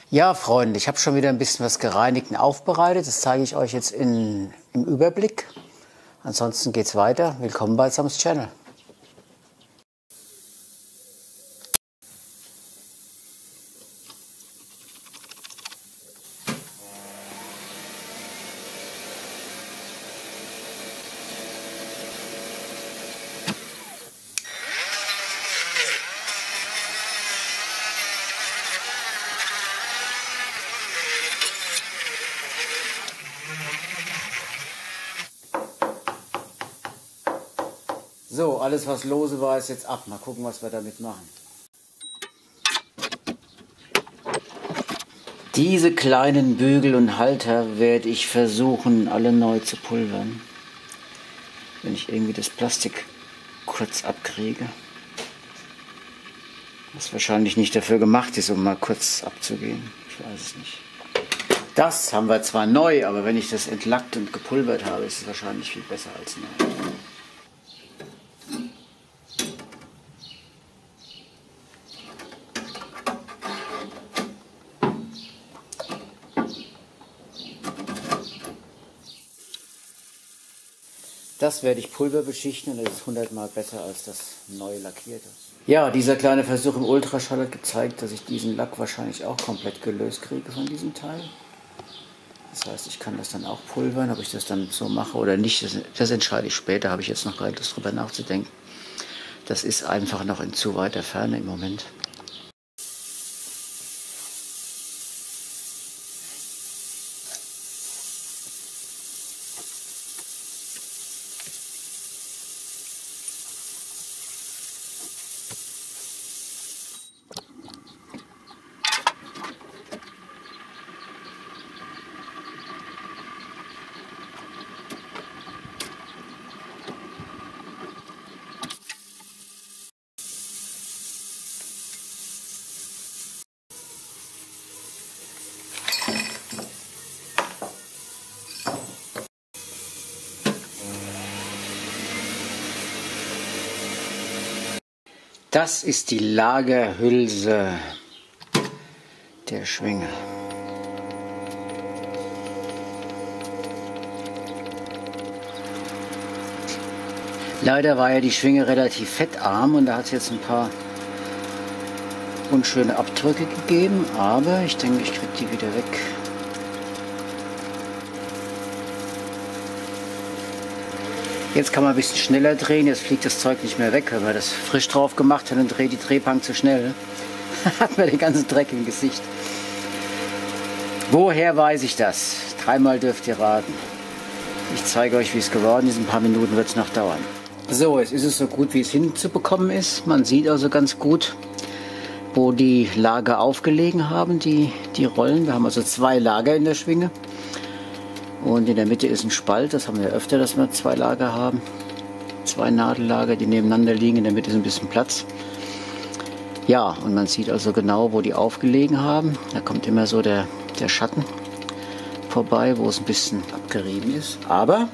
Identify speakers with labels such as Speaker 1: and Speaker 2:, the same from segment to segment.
Speaker 1: Ja, Freunde, ich habe schon wieder ein bisschen was gereinigt und aufbereitet. Das zeige ich euch jetzt im Überblick. Ansonsten geht's weiter. Willkommen bei Sams Channel. So, alles was lose war, ist jetzt ab. Mal gucken, was wir damit machen. Diese kleinen Bügel und Halter werde ich versuchen, alle neu zu pulvern. Wenn ich irgendwie das Plastik kurz abkriege. Was wahrscheinlich nicht dafür gemacht ist, um mal kurz abzugehen. Ich weiß es nicht. Das haben wir zwar neu, aber wenn ich das entlackt und gepulvert habe, ist es wahrscheinlich viel besser als neu. Das werde ich Pulver beschichten und das ist 100-mal besser als das neu lackierte. Ja, dieser kleine Versuch im Ultraschall hat gezeigt, dass ich diesen Lack wahrscheinlich auch komplett gelöst kriege von diesem Teil. Das heißt, ich kann das dann auch pulvern, ob ich das dann so mache oder nicht, das entscheide ich später, habe ich jetzt noch gar nicht Lust drüber nachzudenken. Das ist einfach noch in zu weiter Ferne im Moment. Das ist die Lagerhülse der Schwinge. Leider war ja die Schwinge relativ fettarm und da hat es jetzt ein paar unschöne Abdrücke gegeben, aber ich denke, ich kriege die wieder weg. Jetzt kann man ein bisschen schneller drehen, jetzt fliegt das Zeug nicht mehr weg. Wenn man das frisch drauf gemacht hat und dreht die Drehbank zu schnell, hat man den ganzen Dreck im Gesicht. Woher weiß ich das? Dreimal dürft ihr raten. Ich zeige euch, wie es geworden ist. In ein paar Minuten wird es noch dauern. So, jetzt ist es so gut, wie es hinzubekommen ist. Man sieht also ganz gut, wo die Lager aufgelegen haben, die Rollen. Wir haben also 2 Lager in der Schwinge. Und in der Mitte ist ein Spalt, das haben wir öfter, dass wir 2 Lager haben. 2 Nadellager, die nebeneinander liegen, in der Mitte ist ein bisschen Platz. Ja, und man sieht also genau, wo die aufgelegen haben. Da kommt immer so der Schatten vorbei, wo es ein bisschen abgerieben ist. Aber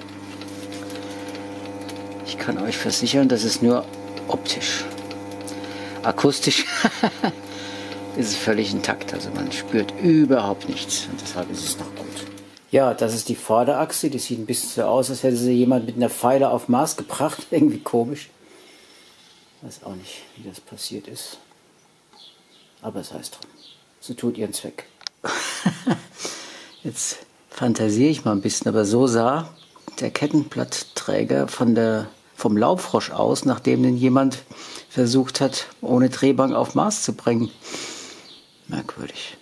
Speaker 1: ich kann euch versichern, das ist nur optisch. Akustisch ist es völlig intakt, also man spürt überhaupt nichts und deshalb ist es noch gut. Ja, das ist die Vorderachse, die sieht ein bisschen so aus, als hätte sie jemand mit einer Feile auf Maß gebracht. Irgendwie komisch. Ich weiß auch nicht, wie das passiert ist. Aber es heißt drum. So tut ihren Zweck. Jetzt fantasiere ich mal ein bisschen, aber so sah der Kettenblattträger vom Laubfrosch aus, nachdem den jemand versucht hat, ohne Drehbank auf Maß zu bringen. Merkwürdig.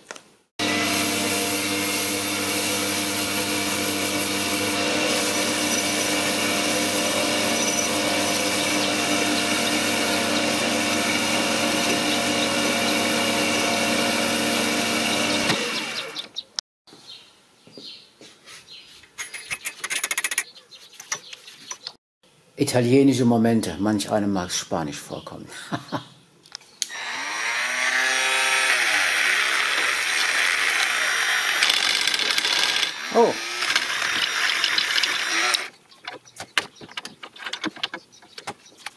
Speaker 1: Italienische Momente, manch einem mag Spanisch vorkommen. Oh.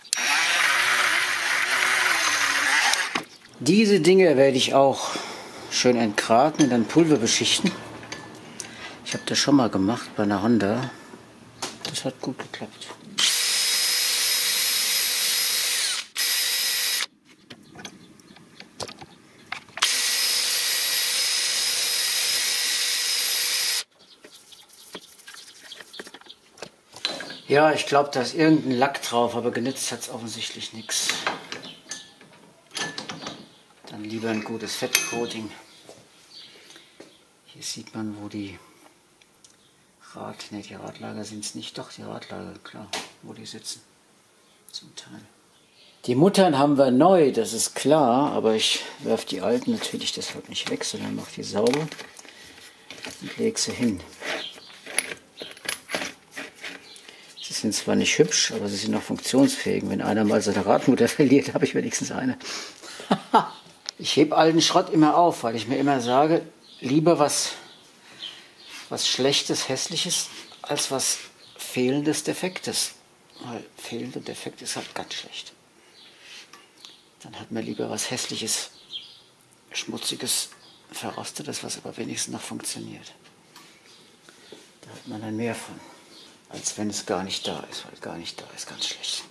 Speaker 1: Diese Dinge werde ich auch schön entgraten und dann Pulver beschichten. Ich habe das schon mal gemacht bei einer Honda. Das hat gut geklappt. Ja, ich glaube, da ist irgendein Lack drauf, aber genützt hat es offensichtlich nichts. Dann lieber ein gutes Fettcoating. Hier sieht man, wo die die Radlager sind es nicht, doch die Radlager, klar, wo die sitzen, zum Teil. Die Muttern haben wir neu, das ist klar, aber ich werfe die alten natürlich deshalb nicht weg, sondern mache die sauber und lege sie hin. Sie sind zwar nicht hübsch, aber sie sind noch funktionsfähig. Wenn einer mal seine Radmutter verliert, habe ich wenigstens eine. Ich hebe alten Schrott immer auf, weil ich mir immer sage, lieber was Schlechtes, Hässliches, als was Fehlendes, Defektes. Weil fehlend und defekt ist halt ganz schlecht. Dann hat man lieber was Hässliches, Schmutziges, Verrostetes, was aber wenigstens noch funktioniert. Da hat man dann mehr von, als wenn es gar nicht da ist, weil gar nicht da ist ganz schlecht.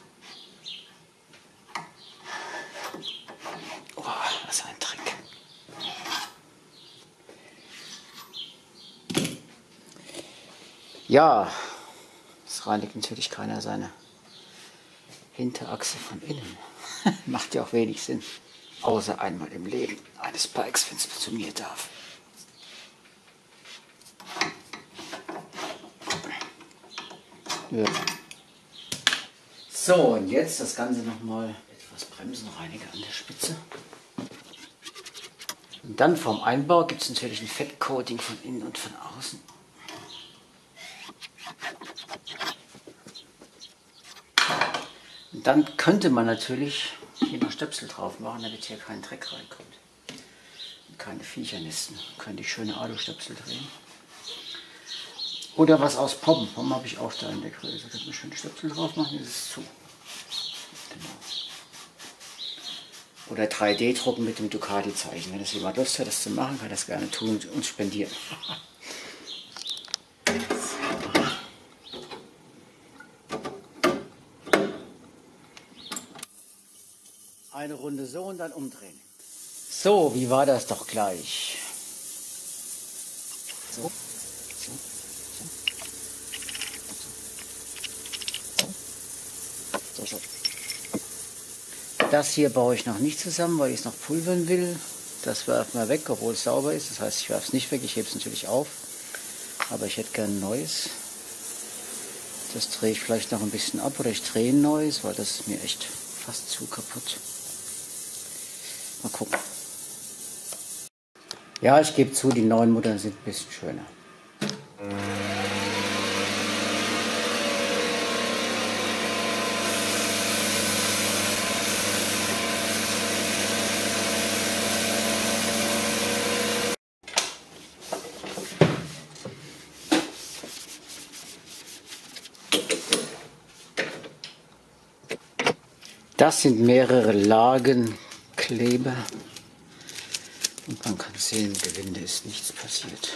Speaker 1: Oh, was ein Trick. Ja, es reinigt natürlich keiner seine Hinterachse von innen. Macht ja auch wenig Sinn. Außer einmal im Leben eines Bikes, wenn es zu mir darf. Ja. So, und jetzt das Ganze nochmal etwas Bremsenreiniger an der Spitze. Und dann vom Einbau gibt es natürlich ein Fettcoating von innen und von außen. Und dann könnte man natürlich hier noch Stöpsel drauf machen, damit hier kein Dreck reinkommt. Und keine Viecher nisten. Könnte ich schöne Alustöpsel drehen. Oder was aus Pommen. Pommen habe ich auch da in der Größe. Könnte man schöne Stöpsel drauf machen, ist es zu. Genau. Oder 3D-Drucken mit dem Ducati-Zeichen. Wenn das jemand Lust hat, das zu machen, kann das gerne tun und uns spendieren. Eine Runde so und dann umdrehen. So, wie war das doch gleich? So. So. Das hier baue ich noch nicht zusammen, weil ich es noch pulvern will. Das werfen wir weg, obwohl es sauber ist. Das heißt, ich werfe es nicht weg, ich hebe es natürlich auf. Aber ich hätte gern ein neues. Das drehe ich vielleicht noch ein bisschen ab oder ich drehe ein neues, weil das ist mir echt fast zu kaputt. Mal gucken. Ja, ich gebe zu, die neuen Muttern sind ein bisschen schöner. Das sind mehrere Lagen Kleber und man kann sehen, im Gewinde ist nichts passiert.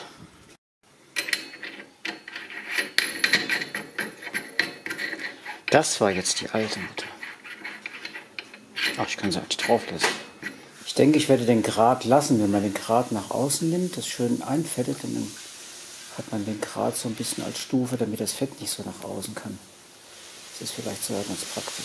Speaker 1: Das war jetzt die alte Mutter. Ach, ich kann sie auch nicht drauf lassen. Ich denke, ich werde den Grat lassen, wenn man den Grat nach außen nimmt, das schön einfettet und dann hat man den Grat so ein bisschen als Stufe, damit das Fett nicht so nach außen kann. Das ist vielleicht sogar ganz praktisch.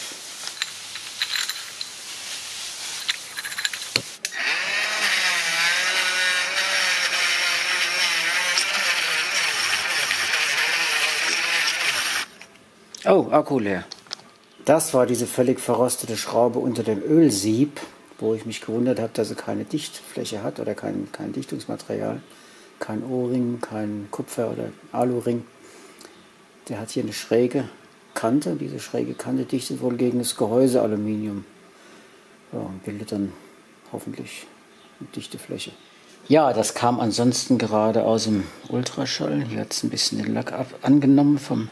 Speaker 1: Oh, Akku leer. Das war diese völlig verrostete Schraube unter dem Ölsieb, wo ich mich gewundert habe, dass sie keine Dichtfläche hat oder kein Dichtungsmaterial. Kein O-Ring, kein Kupfer- oder Alu-Ring. Der hat hier eine schräge Kante. Diese schräge Kante dichtet wohl gegen das Gehäusealuminium. Ja, und bildet dann hoffentlich eine dichte Fläche. Ja, das kam ansonsten gerade aus dem Ultraschall. Hier hat es ein bisschen den Lack angenommen von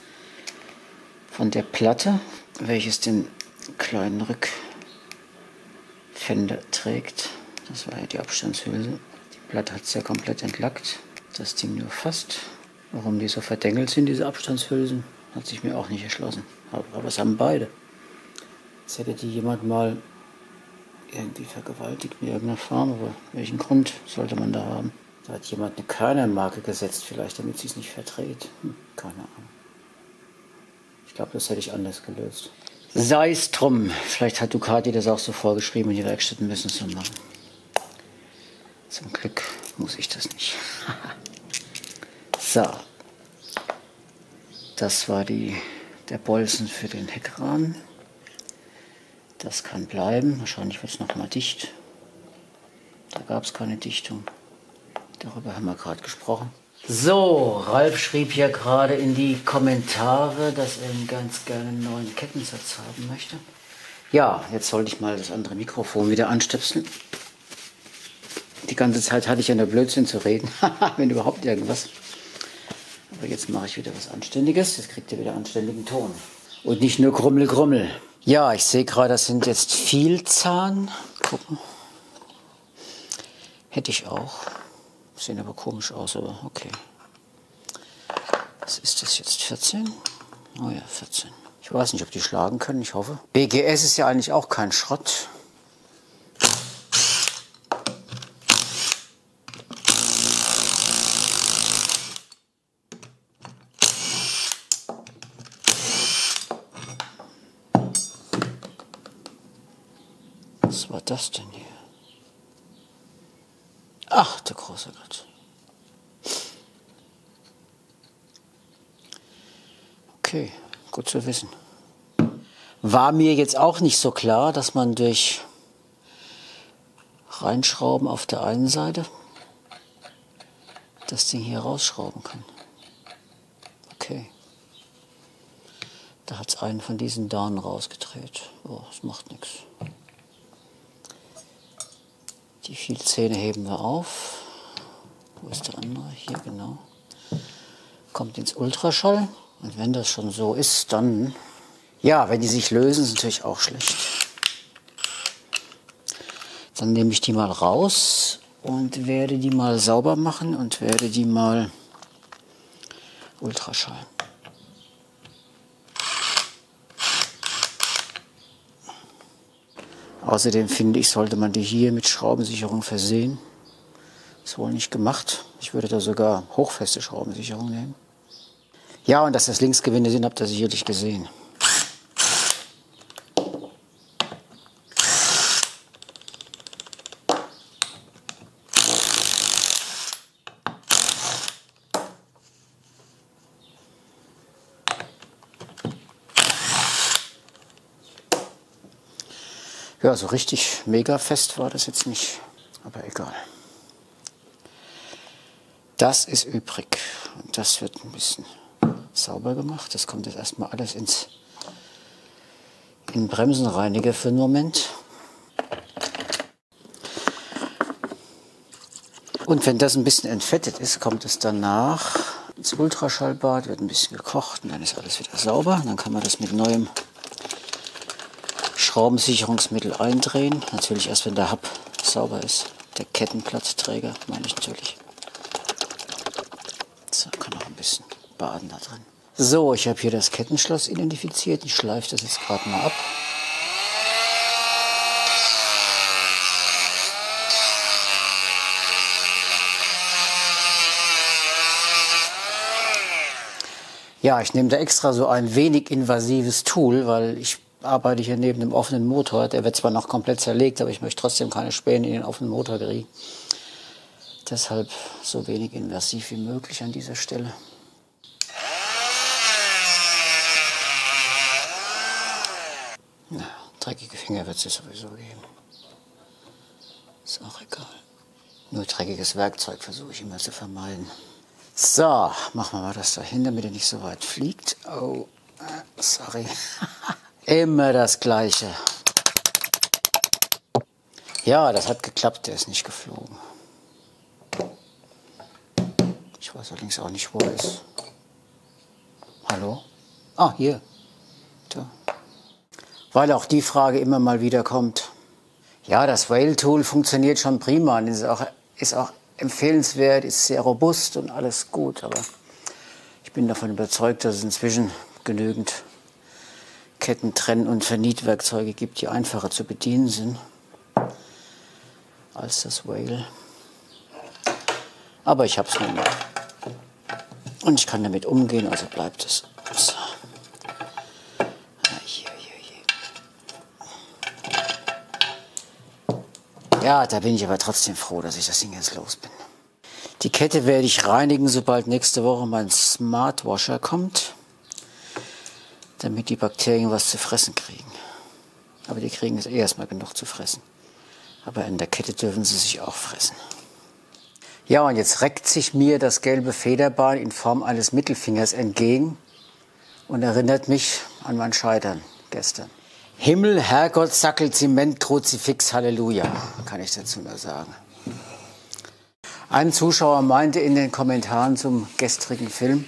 Speaker 1: der Platte, welches den kleinen Rückfender trägt. Das war ja die Abstandshülse. Blatt hat es ja komplett entlackt. Das Ding nur fast. Warum die so verdengelt sind, diese Abstandshülsen, hat sich mir auch nicht erschlossen. Aber es haben beide. Jetzt hätte die jemand mal irgendwie vergewaltigt in irgendeiner Form, aber welchen Grund sollte man da haben? Da hat jemand eine Körnermarke gesetzt, vielleicht, damit sie es nicht verdreht. Keine Ahnung. Ich glaube, das hätte ich anders gelöst. Sei es drum. Vielleicht hat Ducati das auch so vorgeschrieben und die Werkstätten müssen es so machen. Zum Glück muss ich das nicht. So. Das war der Bolzen für den Heckrahmen. Das kann bleiben. Wahrscheinlich wird es nochmal dicht. Da gab es keine Dichtung. Darüber haben wir gerade gesprochen. So, Ralf schrieb hier gerade in die Kommentare, dass er ganz gerne einen neuen Kettensatz haben möchte. Ja, jetzt sollte ich mal das andere Mikrofon wieder anstöpseln. Die ganze Zeit hatte ich ja nur Blödsinn zu reden, wenn überhaupt irgendwas. Aber jetzt mache ich wieder was Anständiges. Jetzt kriegt ihr wieder anständigen Ton. Und nicht nur Grummel, Grummel. Ja, ich sehe gerade, das sind jetzt Vielzahn. Gucken. Hätte ich auch. Sehen aber komisch aus, aber okay. Was ist das jetzt? 14? Oh ja, 14. Ich weiß nicht, ob die schlagen können, ich hoffe. BGS ist ja eigentlich auch kein Schrott. Was war das denn hier? Ach, der große Gott. Okay, gut zu wissen. War mir jetzt auch nicht so klar, dass man durch Reinschrauben auf der einen Seite das Ding hier rausschrauben kann. Okay. Da hat es einen von diesen Dornen rausgedreht. Oh, das macht nichts. Die Vielzähne heben wir auf. Wo ist der andere? Hier, genau. Kommt ins Ultraschall. Und wenn das schon so ist, dann... Ja, wenn die sich lösen, ist natürlich auch schlecht. Dann nehme ich die mal raus und werde die mal sauber machen und werde die mal Ultraschallen. Außerdem finde ich, sollte man die hier mit Schraubensicherung versehen. Ist wohl nicht gemacht. Ich würde da sogar hochfeste Schraubensicherung nehmen. Ja, und dass das Linksgewinde sind, habt ihr sicherlich gesehen. Ja, so richtig mega fest war das jetzt nicht, aber egal. Das ist übrig und das wird ein bisschen sauber gemacht. Das kommt jetzt erstmal alles in den Bremsenreiniger für einen Moment. Und wenn das ein bisschen entfettet ist, kommt es danach ins Ultraschallbad, wird ein bisschen gekocht und dann ist alles wieder sauber. Dann kann man das mit neuem Schraubensicherungsmittel eindrehen. Natürlich erst, wenn der Hub sauber ist. Der Kettenblattträger, meine ich natürlich. So, kann auch ein bisschen baden da drin. So, ich habe hier das Kettenschloss identifiziert. Ich schleife das jetzt gerade mal ab. Ja, ich nehme da extra so ein wenig invasives Tool, weil ich arbeite hier neben dem offenen Motor. Der wird zwar noch komplett zerlegt, aber ich möchte trotzdem keine Späne in den offenen Motor kriegen. Deshalb so wenig invasiv wie möglich an dieser Stelle. Na, dreckige Finger wird es sowieso geben. Ist auch egal. Nur dreckiges Werkzeug versuche ich immer zu vermeiden. So, machen wir mal das dahin, damit er nicht so weit fliegt. Oh, sorry. Immer das Gleiche. Ja, das hat geklappt, der ist nicht geflogen. Ich weiß allerdings auch nicht, wo er ist. Hallo? Ah, hier. Da. Weil auch die Frage immer mal wieder kommt. Ja, das Whale-Tool funktioniert schon prima und ist auch empfehlenswert, ist sehr robust und alles gut. Aber ich bin davon überzeugt, dass es inzwischen genügend Ketten-, Trenn- und Vernietwerkzeuge gibt, die einfacher zu bedienen sind als das Whale. Aber ich habe es nun mal. Und ich kann damit umgehen, also bleibt es. So. Ja, da bin ich aber trotzdem froh, dass ich das Ding jetzt los bin. Die Kette werde ich reinigen, sobald nächste Woche mein Smart Washer kommt, damit die Bakterien was zu fressen kriegen. Aber die kriegen es erstmal genug zu fressen. Aber in der Kette dürfen sie sich auch fressen. Ja, und jetzt reckt sich mir das gelbe Federbein in Form eines Mittelfingers entgegen und erinnert mich an mein Scheitern gestern. Himmel, Herrgott, Sackel, Zement, Kruzifix, Halleluja, kann ich dazu nur sagen. Ein Zuschauer meinte in den Kommentaren zum gestrigen Film,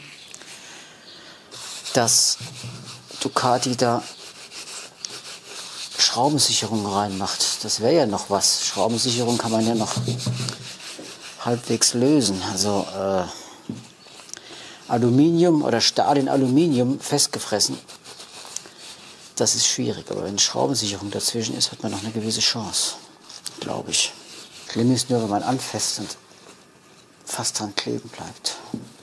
Speaker 1: dass Ducati da Schraubensicherung reinmacht. Das wäre ja noch was. Schraubensicherung kann man ja noch halbwegs lösen. Also Aluminium oder Stahl in Aluminium festgefressen, das ist schwierig. Aber wenn Schraubensicherung dazwischen ist, hat man noch eine gewisse Chance, glaube ich. Schlimm ist nur, wenn man anfasst und fast dran kleben bleibt.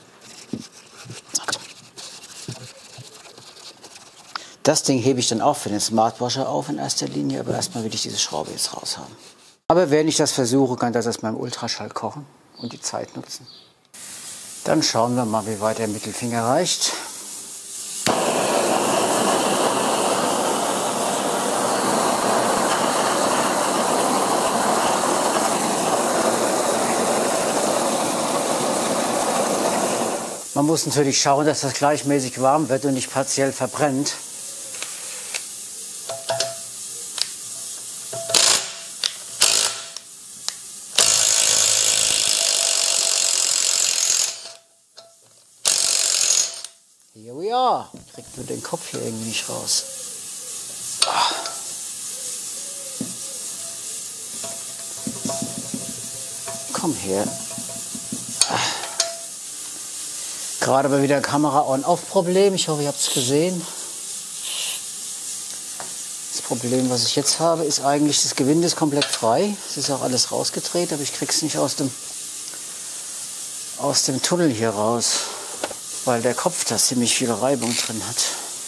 Speaker 1: Das Ding hebe ich dann auch für den Smart Washer auf in erster Linie, aber erstmal will ich diese Schraube jetzt raus haben. Aber wenn ich das versuche, kann das aus meinem Ultraschall kochen und die Zeit nutzen. Dann schauen wir mal, wie weit der Mittelfinger reicht. Man muss natürlich schauen, dass das gleichmäßig warm wird und nicht partiell verbrennt. Here we are. Ich krieg nur den Kopf hier irgendwie nicht raus. Komm her. Gerade mal wieder Kamera On-Off-Problem. Ich hoffe, ihr habt es gesehen. Das Problem, was ich jetzt habe, ist eigentlich, das Gewinde ist komplett frei. Es ist auch alles rausgedreht, aber ich krieg's nicht aus dem Tunnel hier raus, weil der Kopf da ziemlich viel Reibung drin hat.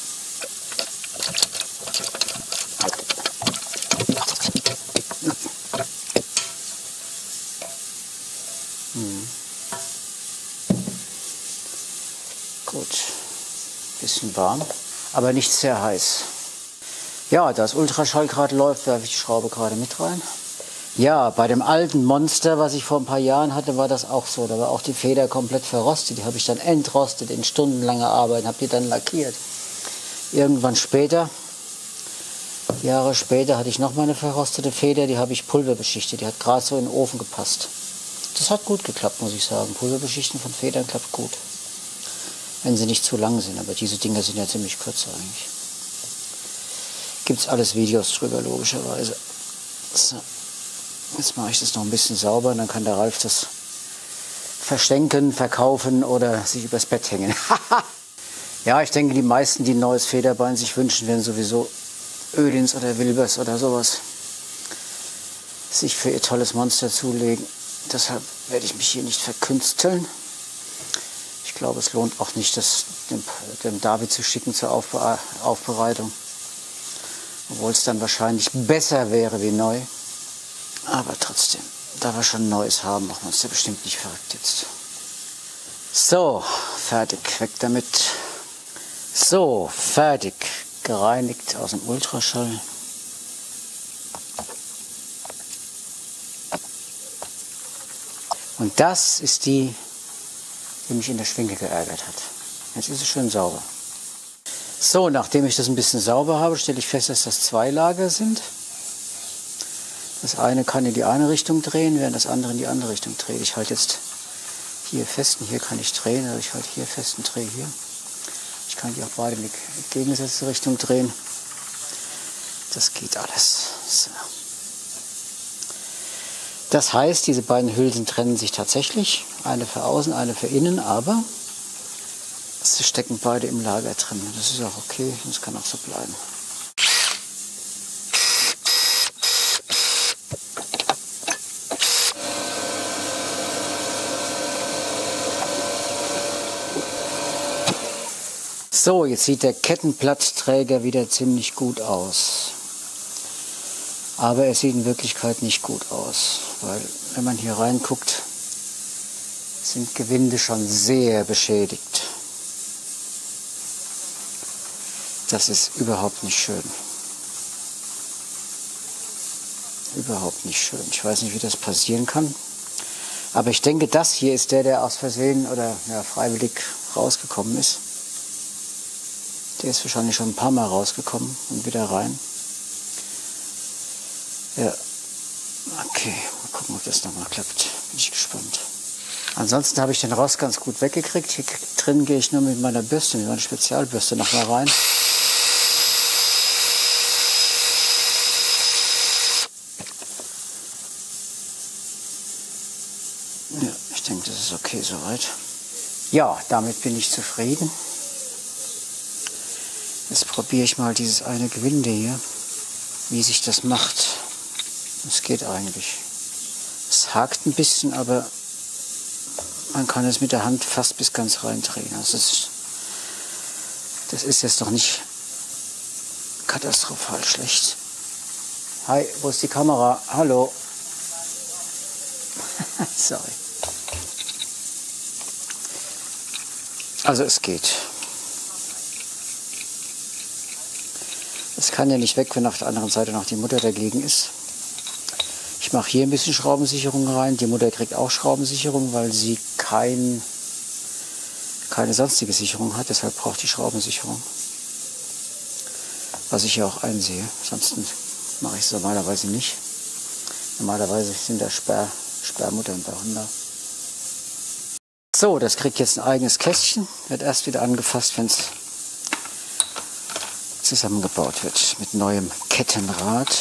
Speaker 1: Gut, bisschen warm, aber nicht sehr heiß. Ja, da das Ultraschall gerade läuft, werfe ich die Schraube gerade mit rein. Ja, bei dem alten Monster, was ich vor ein paar Jahren hatte, war das auch so. Da war auch die Feder komplett verrostet. Die habe ich dann entrostet in stundenlanger Arbeit, habe die dann lackiert. Irgendwann später, Jahre später, hatte ich noch mal eine verrostete Feder, die habe ich pulverbeschichtet. Die hat gerade so in den Ofen gepasst. Das hat gut geklappt, muss ich sagen. Pulverbeschichten von Federn klappt gut. Wenn sie nicht zu lang sind, aber diese Dinger sind ja ziemlich kurz eigentlich. Gibt's alles Videos drüber, logischerweise. So. Jetzt mache ich das noch ein bisschen sauber und dann kann der Ralf das verschenken, verkaufen oder sich übers Bett hängen. Ja, ich denke, die meisten, die ein neues Federbein sich wünschen, werden sowieso Öhlins oder Wilbers oder sowas sich für ihr tolles Monster zulegen. Deshalb werde ich mich hier nicht verkünsteln. Ich glaube, es lohnt auch nicht, das dem David zu schicken zur Aufbereitung. Obwohl es dann wahrscheinlich besser wäre wie neu. Aber trotzdem, da wir schon Neues haben, machen wir uns ja bestimmt nicht verrückt jetzt. So, fertig, weg damit. So, fertig, gereinigt aus dem Ultraschall. Und das ist die mich in der Schwinge geärgert hat. Jetzt ist es schön sauber. So, nachdem ich das ein bisschen sauber habe, stelle ich fest, dass das zwei Lager sind. Das eine kann in die eine Richtung drehen, während das andere in die andere Richtung dreht. Ich halte jetzt hier fest und hier kann ich drehen. Also ich halte hier fest und drehe hier. Ich kann die auch beide in die entgegengesetzte Richtung drehen. Das geht alles. So. Das heißt, diese beiden Hülsen trennen sich tatsächlich. Eine für außen, eine für innen, aber sie stecken beide im Lager drin. Das ist auch okay, das kann auch so bleiben. So, jetzt sieht der Kettenblattträger wieder ziemlich gut aus. Aber er sieht in Wirklichkeit nicht gut aus, weil wenn man hier reinguckt, sind Gewinde schon sehr beschädigt. Das ist überhaupt nicht schön. Überhaupt nicht schön. Ich weiß nicht, wie das passieren kann. Aber ich denke, das hier ist der aus Versehen oder ja, freiwillig rausgekommen ist. Der ist wahrscheinlich schon ein paar Mal rausgekommen und wieder rein. Ja, okay, mal gucken, ob das nochmal klappt. Bin ich gespannt. Ansonsten habe ich den Rost ganz gut weggekriegt. Hier drin gehe ich nur mit meiner Bürste, mit meiner Spezialbürste nochmal rein. Ja, ich denke, das ist okay soweit. Ja, damit bin ich zufrieden. Jetzt probiere ich mal dieses eine Gewinde hier, wie sich das macht. Das geht eigentlich. Es hakt ein bisschen, aber man kann es mit der Hand fast bis ganz reindrehen. Also das ist jetzt noch nicht katastrophal schlecht. Hi, wo ist die Kamera? Hallo. Sorry. Also es geht. Es kann ja nicht weg, wenn auf der anderen Seite noch die Mutter dagegen ist. Ich mache hier ein bisschen Schraubensicherung rein. Die Mutter kriegt auch Schraubensicherung, weil sie keine sonstige Sicherung hat. Deshalb braucht die Schraubensicherung. Was ich ja auch einsehe. Ansonsten mache ich es normalerweise nicht. Normalerweise sind da Sperrmuttern bei Hunden. So, das kriegt jetzt ein eigenes Kästchen. Wird erst wieder angefasst, wenn es zusammengebaut wird mit neuem Kettenrad.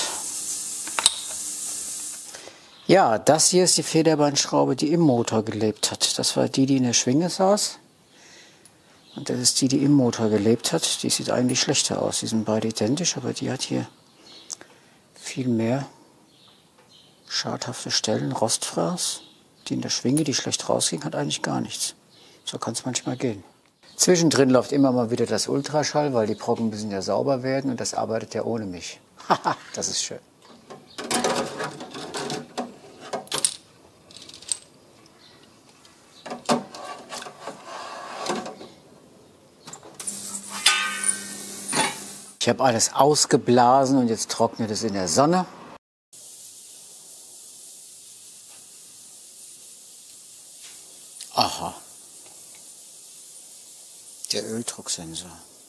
Speaker 1: Ja, das hier ist die Federbeinschraube, die im Motor gelebt hat. Das war die, die in der Schwinge saß. Und das ist die, die im Motor gelebt hat. Die sieht eigentlich schlechter aus. Die sind beide identisch, aber die hat hier viel mehr schadhafte Stellen. Rostfraß, die in der Schwinge, die schlecht rausging, hat eigentlich gar nichts. So kann es manchmal gehen. Zwischendrin läuft immer mal wieder das Ultraschall, weil die Brocken müssen ja sauber werden und das arbeitet ja ohne mich. Haha, das ist schön. Ich habe alles ausgeblasen und jetzt trocknet es in der Sonne. Aha. Der Öldrucksensor.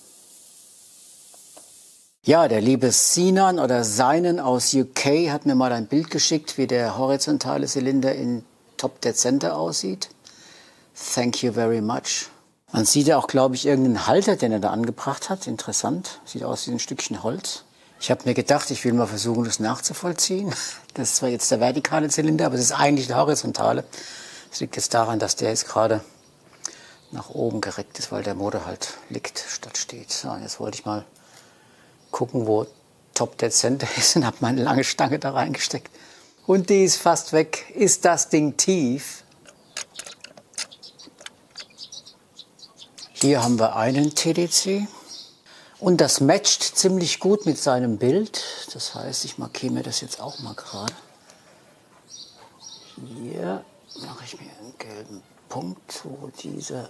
Speaker 1: Ja, der liebe Sinan oder Seinen aus UK hat mir mal ein Bild geschickt, wie der horizontale Zylinder in Top Dead Center aussieht. Thank you very much. Man sieht ja auch, glaube ich, irgendeinen Halter, den er da angebracht hat. Interessant. Sieht aus wie ein Stückchen Holz. Ich habe mir gedacht, ich will mal versuchen, das nachzuvollziehen. Das ist zwar jetzt der vertikale Zylinder, aber es ist eigentlich der horizontale. Das liegt jetzt daran, dass der jetzt gerade nach oben gereckt ist, weil der Motor halt liegt statt steht. So, jetzt wollte ich mal gucken, wo Top Dead Center ist und habe meine lange Stange da reingesteckt. Und die ist fast weg. Ist das Ding tief? Hier haben wir einen TDC. Und das matcht ziemlich gut mit seinem Bild. Das heißt, ich markiere mir das jetzt auch mal gerade. Hier mache ich mir einen gelben Punkt, wo dieser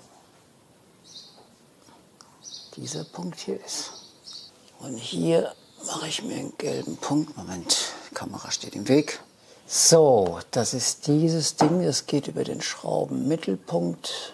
Speaker 1: Punkt hier ist. Und hier mache ich mir einen gelben Punkt. Moment, die Kamera steht im Weg. So, das ist dieses Ding. Das geht über den Schraubenmittelpunkt.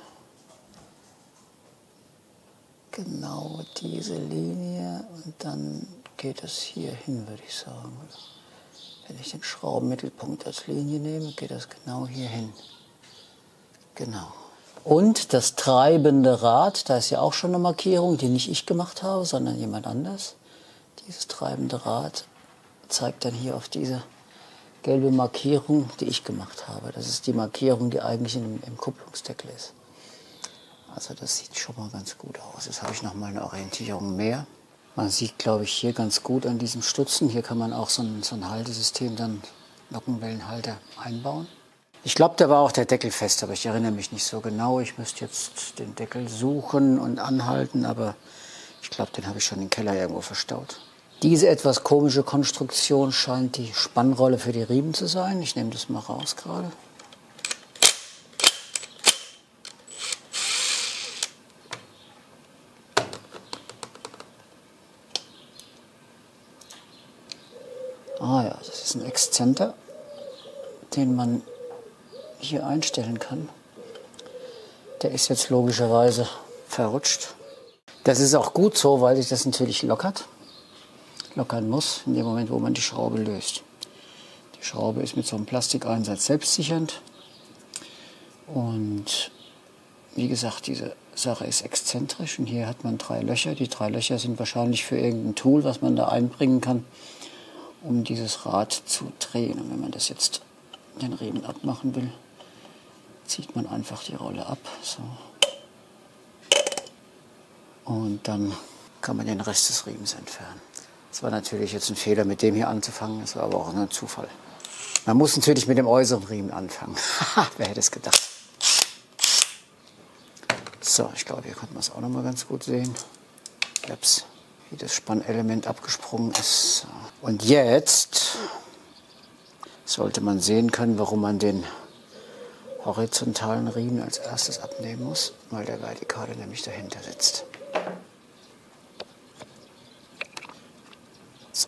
Speaker 1: Genau diese Linie. Und dann geht es hier hin, würde ich sagen. Wenn ich den Schraubenmittelpunkt als Linie nehme, geht das genau hier hin. Genau. Und das treibende Rad, da ist ja auch schon eine Markierung, die nicht ich gemacht habe, sondern jemand anders. Dieses treibende Rad zeigt dann hier auf diese gelbe Markierung, die ich gemacht habe. Das ist die Markierung, die eigentlich im Kupplungsdeckel ist. Also das sieht schon mal ganz gut aus. Jetzt habe ich noch mal eine Orientierung mehr. Man sieht, glaube ich, hier ganz gut an diesem Stutzen. Hier kann man auch so ein Haltesystem, dann Nockenwellenhalter einbauen. Ich glaube, da war auch der Deckel fest, aber ich erinnere mich nicht so genau. Ich müsste jetzt den Deckel suchen und anhalten, aber ich glaube, den habe ich schon im Keller irgendwo verstaut. Diese etwas komische Konstruktion scheint die Spannrolle für die Riemen zu sein. Ich nehme das mal raus gerade. Ah ja, das ist ein Exzenter, den man hier einstellen kann. Der ist jetzt logischerweise verrutscht. Das ist auch gut so, weil sich das natürlich lockern muss, in dem Moment, wo man die Schraube löst. Die Schraube ist mit so einem Plastikeinsatz selbstsichernd. Und wie gesagt, diese Sache ist exzentrisch. Und hier hat man 3 Löcher. Die 3 Löcher sind wahrscheinlich für irgendein Tool, was man da einbringen kann, um dieses Rad zu drehen. Und wenn man das jetzt den Riemen abmachen will, zieht man einfach die Rolle ab. So. Und dann kann man den Rest des Riemens entfernen. Das war natürlich jetzt ein Fehler, mit dem hier anzufangen. Das war aber auch nur ein Zufall. Man muss natürlich mit dem äußeren Riemen anfangen. Wer hätte es gedacht? So, ich glaube, hier konnte man es auch noch mal ganz gut sehen. Ups, wie das Spannelement abgesprungen ist. Und jetzt sollte man sehen können, warum man den horizontalen Riemen als erstes abnehmen muss, weil der vertikale nämlich dahinter sitzt. So.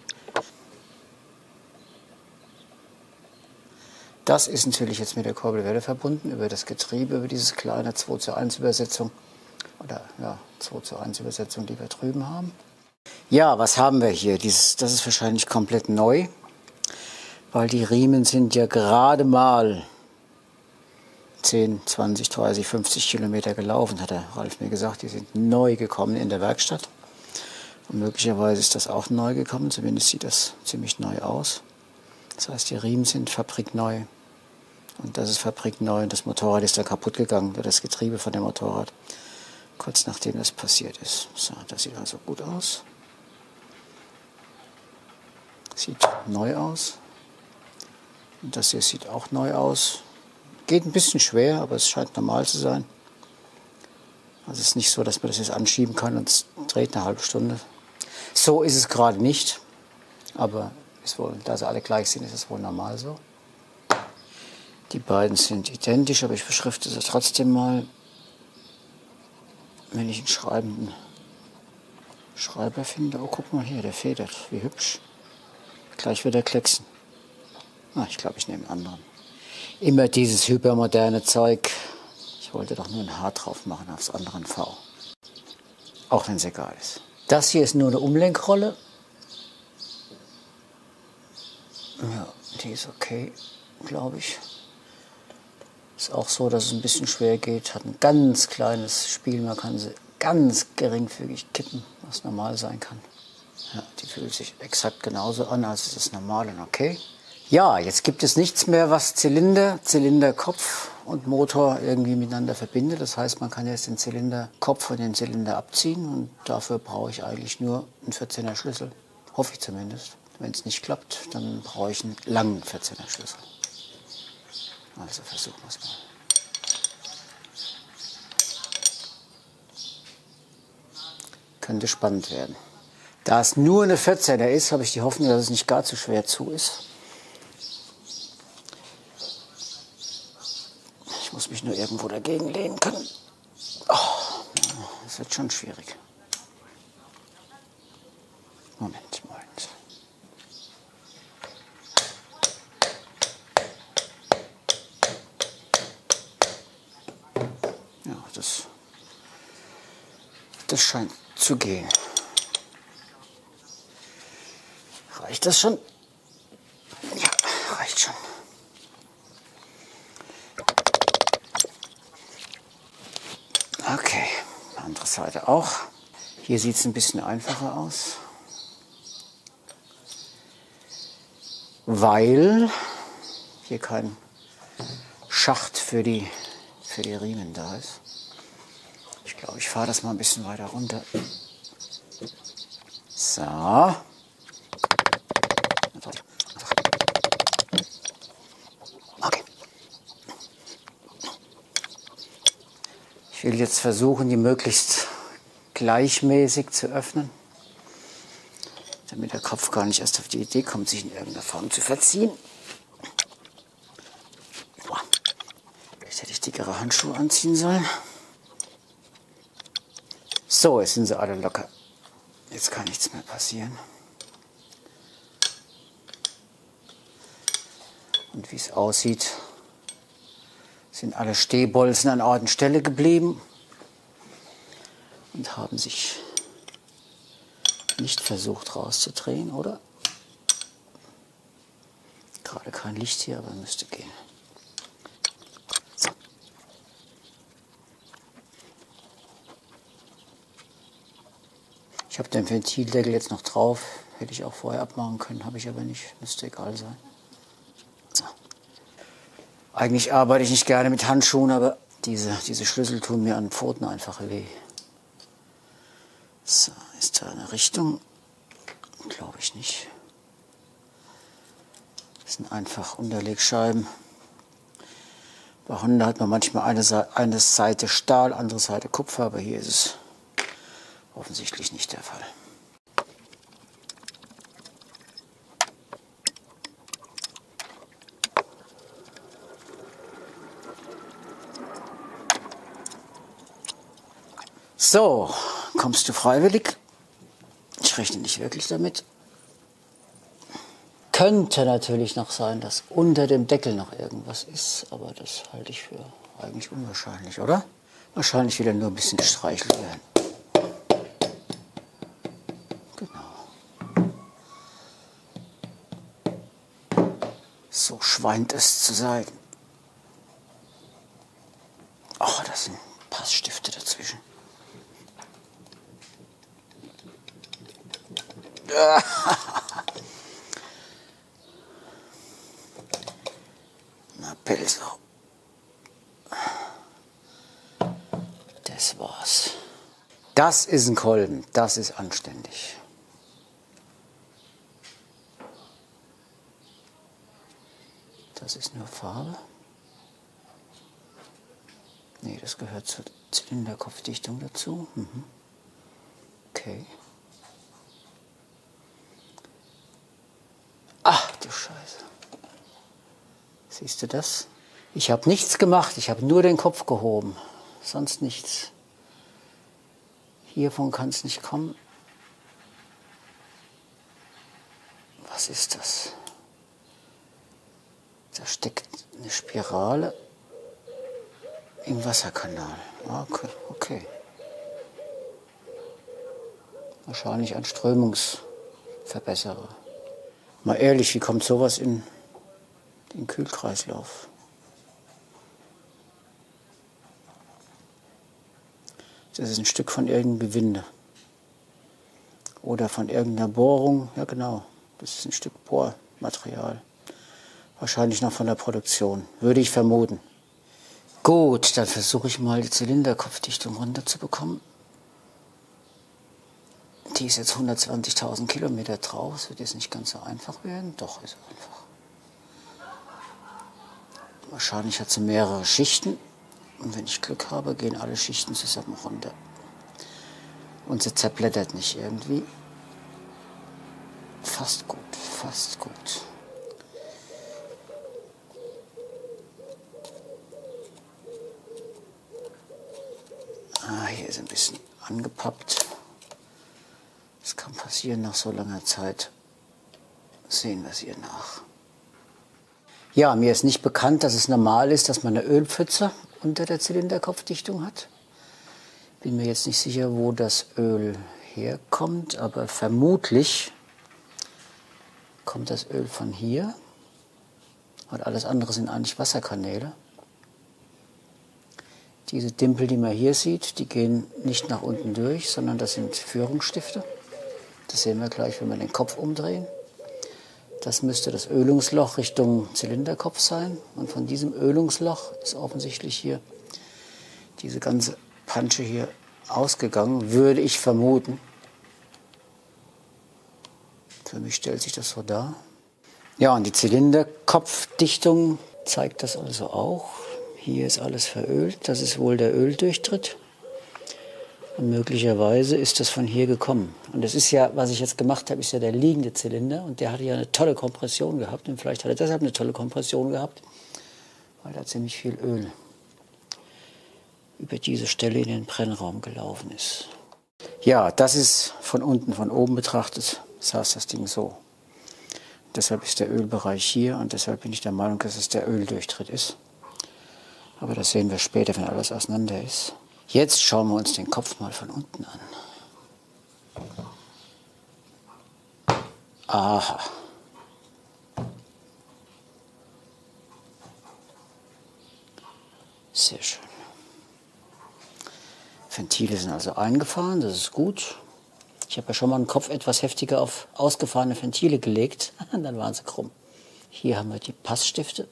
Speaker 1: Das ist natürlich jetzt mit der Kurbelwelle verbunden, über das Getriebe, über dieses kleine 2:1 Übersetzung, oder ja, 2:1 Übersetzung, die wir drüben haben. Ja, was haben wir hier? Das ist wahrscheinlich komplett neu, weil die Riemen sind ja gerade mal 10, 20, 30, 50 Kilometer gelaufen, hat der Ralf mir gesagt. Die sind neu gekommen in der Werkstatt. Und möglicherweise ist das auch neu gekommen, zumindest sieht das ziemlich neu aus. Das heißt, die Riemen sind fabrikneu. Und das ist fabrikneu und das Motorrad ist da kaputt gegangen, oder das Getriebe von dem Motorrad, kurz nachdem das passiert ist. So, das sieht also gut aus. Sieht neu aus. Und das hier sieht auch neu aus. Geht ein bisschen schwer, aber es scheint normal zu sein. Also es ist nicht so, dass man das jetzt anschieben kann und es dreht eine halbe Stunde. So ist es gerade nicht, aber ist wohl, da sie alle gleich sind, ist es wohl normal so. Die beiden sind identisch, aber ich beschrifte sie trotzdem mal, wenn ich einen schreibenden Schreiber finde. Oh, guck mal hier, der federt, wie hübsch. Gleich wird er klecksen. Ah, ich glaube, ich nehme einen anderen. Immer dieses hypermoderne Zeug. Ich wollte doch nur ein H drauf machen aufs anderen V. Auch wenn es egal ist. Das hier ist nur eine Umlenkrolle. Ja, die ist okay, glaube ich. Ist auch so, dass es ein bisschen schwer geht. Hat ein ganz kleines Spiel. Man kann sie ganz geringfügig kippen, was normal sein kann. Ja, die fühlt sich exakt genauso an, als ist das normal und okay. Ja, jetzt gibt es nichts mehr, was Zylinderkopf und Motor irgendwie miteinander verbindet. Das heißt, man kann jetzt den Zylinderkopf und den Zylinder abziehen und dafür brauche ich eigentlich nur einen 14er Schlüssel. Hoffe ich zumindest. Wenn es nicht klappt, dann brauche ich einen langen 14er Schlüssel. Also versuchen wir es mal. Könnte spannend werden. Da es nur eine 14er ist, habe ich die Hoffnung, dass es nicht gar zu schwer zu ist. Ich muss mich nur irgendwo dagegen lehnen können. Oh, das wird schon schwierig. Moment. Ja, das scheint zu gehen. Reicht das schon? Ja, reicht schon. Okay, andere Seite auch. Hier sieht es ein bisschen einfacher aus. weil hier kein Schacht für die Riemen da ist. Ich glaube, ich fahre das mal ein bisschen weiter runter. So. Okay. Ich will jetzt versuchen, die möglichst gleichmäßig zu öffnen, damit der Kopf gar nicht erst auf die Idee kommt, sich in irgendeiner Form zu verziehen. Vielleicht hätte ich dickere Handschuhe anziehen sollen. So, jetzt sind sie alle locker. Jetzt kann nichts mehr passieren. Und wie es aussieht, sind alle Stehbolzen an Ort und Stelle geblieben und haben sich nicht versucht rauszudrehen, oder? Gerade kein Licht hier, aber müsste gehen. So. Ich habe den Ventildeckel jetzt noch drauf. Hätte ich auch vorher abmachen können, habe ich aber nicht. Müsste egal sein. So. Eigentlich arbeite ich nicht gerne mit Handschuhen, aber diese Schlüssel tun mir an den Pfoten einfach weh. So, ist da eine Richtung? Glaube ich nicht. Das sind einfach Unterlegscheiben. Bei Honda hat man manchmal eine Seite Stahl, andere Seite Kupfer, aber hier ist es offensichtlich nicht der Fall. So, kommst du freiwillig? Ich rechne nicht wirklich damit. Könnte natürlich noch sein, dass unter dem Deckel noch irgendwas ist, aber das halte ich für eigentlich unwahrscheinlich, oder? Wahrscheinlich wieder nur ein bisschen gestreichelt werden. Genau. So scheint es zu sein. Oh, da sind Passstifte dazwischen. Na, Pelzo. Das war's. Das ist ein Kolben, das ist anständig. Das ist nur Farbe. Nee, das gehört zur Zylinderkopfdichtung dazu. Mhm. Okay. Ach du Scheiße. Siehst du das? Ich habe nichts gemacht, ich habe nur den Kopf gehoben. Sonst nichts. Hiervon kann es nicht kommen. Was ist das? Da steckt eine Spirale im Wasserkanal. Okay, okay. Wahrscheinlich ein Strömungsverbesserer. Mal ehrlich, wie kommt sowas in den Kühlkreislauf? Das ist ein Stück von irgendeinem Gewinde. Oder von irgendeiner Bohrung. Ja genau, das ist ein Stück Bohrmaterial. Wahrscheinlich noch von der Produktion, würde ich vermuten. Gut, dann versuche ich mal die Zylinderkopfdichtung runterzubekommen. Die ist jetzt 120.000 Kilometer drauf. Es wird jetzt nicht ganz so einfach werden. Doch, ist einfach. Wahrscheinlich hat sie mehrere Schichten. Und wenn ich Glück habe, gehen alle Schichten zusammen runter. Und sie zerblättert nicht irgendwie. Fast gut, fast gut. Ah, hier ist ein bisschen angepappt. Das kann passieren nach so langer Zeit. Sehen wir es ihr nach. Ja, mir ist nicht bekannt, dass es normal ist, dass man eine Ölpfütze unter der Zylinderkopfdichtung hat. Bin mir jetzt nicht sicher, wo das Öl herkommt, aber vermutlich kommt das Öl von hier. Und alles andere sind eigentlich Wasserkanäle. Diese Dimpel, die man hier sieht, die gehen nicht nach unten durch, sondern das sind Führungsstifte. Das sehen wir gleich, wenn wir den Kopf umdrehen. Das müsste das Ölungsloch Richtung Zylinderkopf sein. Und von diesem Ölungsloch ist offensichtlich hier diese ganze Pansche hier ausgegangen, würde ich vermuten. Für mich stellt sich das so dar. Ja, und die Zylinderkopfdichtung zeigt das also auch. Hier ist alles verölt. Das ist wohl der Öldurchtritt. Und möglicherweise ist das von hier gekommen. Und das ist ja, was ich jetzt gemacht habe, ist ja der liegende Zylinder. Und der hatte ja eine tolle Kompression gehabt. Und vielleicht hat er deshalb eine tolle Kompression gehabt, weil da ziemlich viel Öl über diese Stelle in den Brennraum gelaufen ist. Ja, das ist von unten, von oben betrachtet, saß das Ding so. Deshalb ist der Ölbereich hier und deshalb bin ich der Meinung, dass es der Öldurchtritt ist. Aber das sehen wir später, wenn alles auseinander ist. Jetzt schauen wir uns den Kopf mal von unten an. Aha. Sehr schön. Ventile sind also eingefahren, das ist gut. Ich habe ja schon mal den Kopf etwas heftiger auf ausgefahrene Ventile gelegt, dann waren sie krumm. Hier haben wir die Passstifte.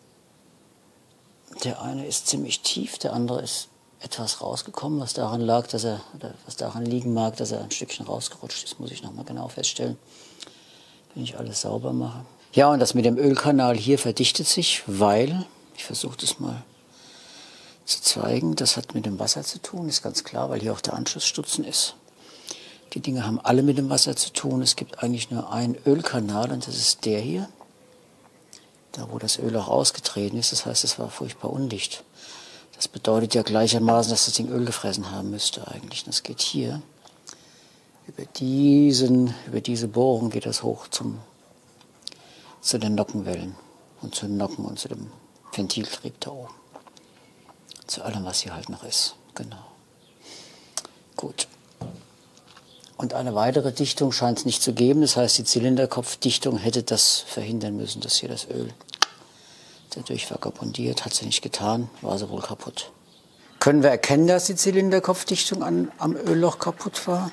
Speaker 1: Der eine ist ziemlich tief, der andere ist etwas rausgekommen, was daran lag, dass er, oder was daran liegen mag, dass er ein Stückchen rausgerutscht ist, muss ich noch mal genau feststellen, wenn ich alles sauber mache. Ja, und das mit dem Ölkanal hier verdichtet sich, weil, ich versuche das mal zu zeigen, das hat mit dem Wasser zu tun, ist ganz klar, weil hier auch der Anschlussstutzen ist. Die Dinge haben alle mit dem Wasser zu tun. Es gibt eigentlich nur einen Ölkanal und das ist der hier. Da, wo das Öl auch ausgetreten ist. Das heißt, es war furchtbar undicht. Das bedeutet ja gleichermaßen, dass das Ding Öl gefressen haben müsste eigentlich. Das geht hier. Über diese Bohrung geht das hoch zu den Nockenwellen und zu den Nocken und zu dem Ventiltrieb da oben. Zu allem, was hier halt noch ist. Genau. Gut. Und eine weitere Dichtung scheint es nicht zu geben. Das heißt, die Zylinderkopfdichtung hätte das verhindern müssen, dass hier das Öl dadurch verkorrodiert. Hat sie nicht getan, war sie wohl kaputt. Können wir erkennen, dass die Zylinderkopfdichtung am Ölloch kaputt war?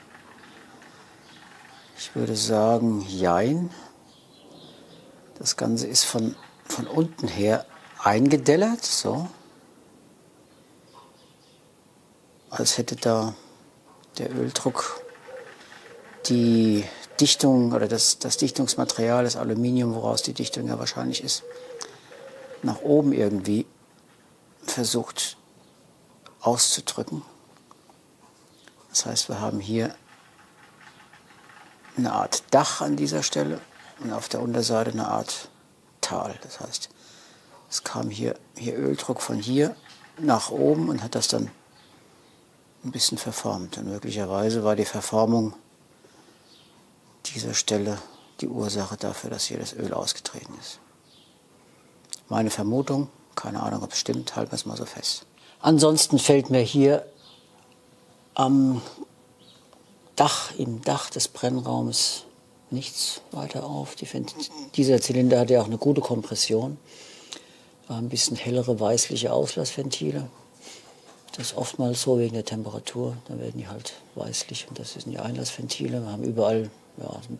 Speaker 1: Ich würde sagen, jein. Das Ganze ist von unten her eingedellert, so. Als hätte da der Öldruck die Dichtung oder das Dichtungsmaterial, das Aluminium, woraus die Dichtung ja wahrscheinlich ist, nach oben irgendwie versucht auszudrücken. Das heißt, wir haben hier eine Art Dach an dieser Stelle und auf der Unterseite eine Art Tal. Das heißt, es kam hier Öldruck von hier nach oben und hat das dann ein bisschen verformt. Und möglicherweise war die Verformung dieser Stelle die Ursache dafür, dass hier das Öl ausgetreten ist. Meine Vermutung, keine Ahnung, ob es stimmt, halten wir es mal so fest. Ansonsten fällt mir hier am Dach, im Dach des Brennraums nichts weiter auf. Dieser Zylinder hat ja auch eine gute Kompression. War ein bisschen hellere weißliche Auslassventile. Das ist oftmals so wegen der Temperatur. Da werden die halt weißlich und das sind die Einlassventile. Wir haben überall ja, ein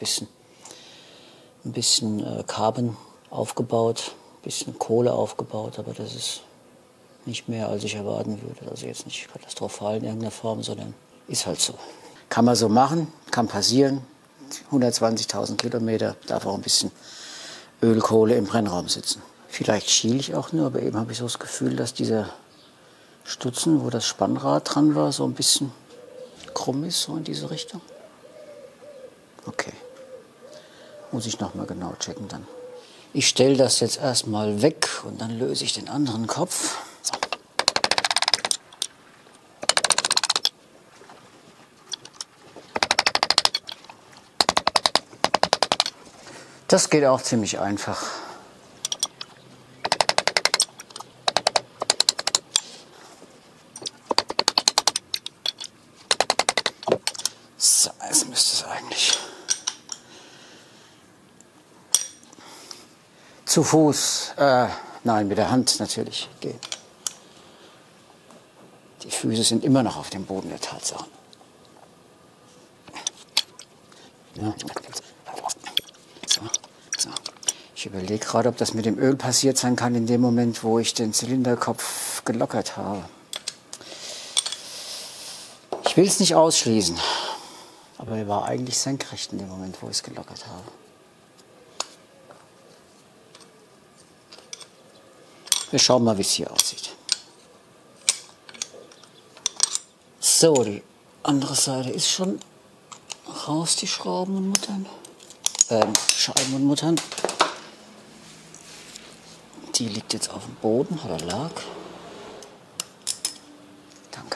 Speaker 1: bisschen Carbon aufgebaut, ein bisschen Kohle aufgebaut, aber das ist nicht mehr, als ich erwarten würde. Also jetzt nicht katastrophal in irgendeiner Form, sondern ist halt so. Kann man so machen, kann passieren. 120.000 Kilometer, darf auch ein bisschen Ölkohle im Brennraum sitzen. Vielleicht schiele ich auch nur, aber eben habe ich so das Gefühl, dass dieser Stutzen, wo das Spannrad dran war, so ein bisschen krumm ist, so in diese Richtung. Okay. Muss ich nochmal genau checken dann. Ich stelle das jetzt erstmal weg und dann löse ich den anderen Kopf. Das geht auch ziemlich einfach. So, jetzt müsste es eigentlich zu Fuß, nein, mit der Hand natürlich gehen. Die Füße sind immer noch auf dem Boden der Tatsachen. Ja. Ich überlege gerade, ob das mit dem Öl passiert sein kann in dem Moment, wo ich den Zylinderkopf gelockert habe. Ich will es nicht ausschließen, aber er war eigentlich senkrecht in dem Moment, wo ich es gelockert habe. Wir schauen mal, wie es hier aussieht. So, die andere Seite ist schon raus, die Schrauben und Muttern. Scheiben und Muttern. Die liegt jetzt auf dem Boden, oder lag. Danke.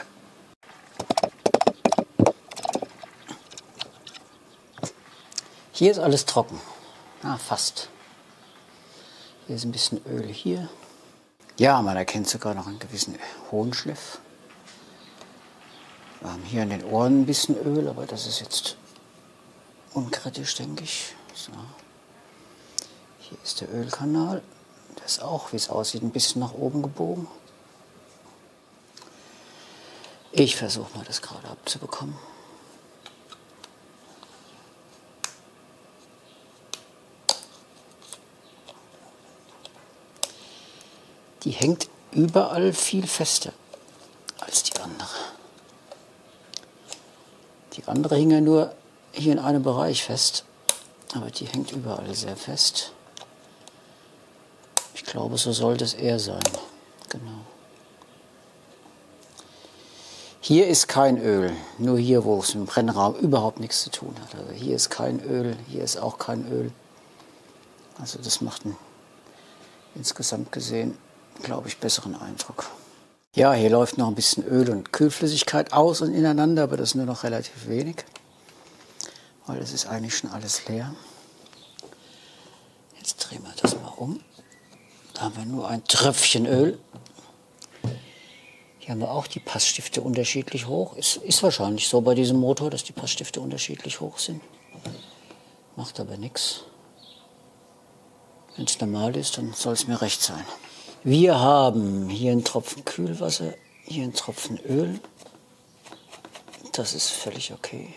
Speaker 1: Hier ist alles trocken. Ah, fast. Hier ist ein bisschen Öl hier. Ja, man erkennt sogar noch einen gewissen hohen Schliff. Wir haben hier an den Ohren ein bisschen Öl, aber das ist jetzt unkritisch, denke ich. So. Hier ist der Ölkanal. Der ist auch, wie es aussieht, ein bisschen nach oben gebogen. Ich versuche mal, das gerade abzubekommen. Die hängt überall viel fester als die andere. Die andere hing ja nur hier in einem Bereich fest, aber die hängt überall sehr fest. Ich glaube, so sollte es eher sein. Genau. Hier ist kein Öl, nur hier, wo es mit dem Brennraum überhaupt nichts zu tun hat. Also hier ist kein Öl, hier ist auch kein Öl. Also das macht einen, insgesamt gesehen, glaube ich, besseren Eindruck. Ja, hier läuft noch ein bisschen Öl und Kühlflüssigkeit aus und ineinander, aber das ist nur noch relativ wenig, weil es ist eigentlich schon alles leer. Jetzt drehen wir das mal um. Da haben wir nur ein Tröpfchen Öl. Hier haben wir auch die Passstifte unterschiedlich hoch. Ist wahrscheinlich so bei diesem Motor, dass die Passstifte unterschiedlich hoch sind. Macht aber nichts. Wenn es normal ist, dann soll es mir recht sein. Wir haben hier einen Tropfen Kühlwasser, hier einen Tropfen Öl. Das ist völlig okay.